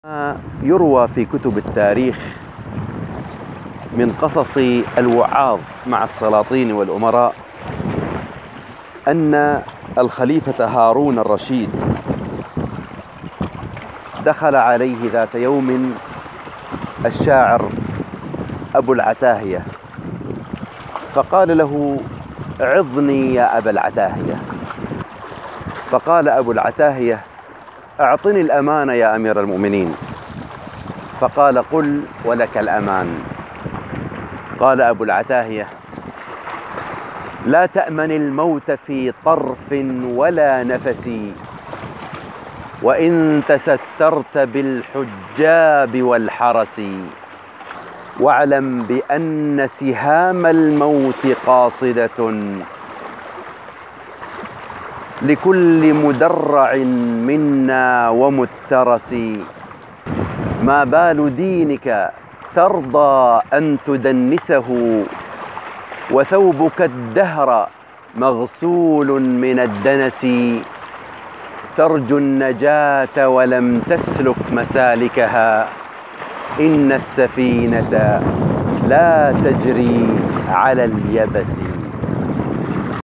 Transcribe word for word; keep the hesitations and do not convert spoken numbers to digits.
يروى في كتب التاريخ من قصص الوعاظ مع السلاطين والأمراء أن الخليفة هارون الرشيد دخل عليه ذات يوم الشاعر أبو العتاهية فقال له: عظني يا أبا العتاهية. فقال أبو العتاهية: أعطني الأمان يا أمير المؤمنين. فقال: قل ولك الأمان. قال أبو العتاهية: لا تأمن الموت في طرف ولا نفس، وإن تسترت بالحجاب والحرس، واعلم بأن سهام الموت قاصدة لكل مدرع منا ومترس. ما بال دينك ترضى أن تدنسه، وثوبك الدهر مغسول من الدنس. ترجو النجاة ولم تسلك مسالكها، إن السفينة لا تجري على اليبس.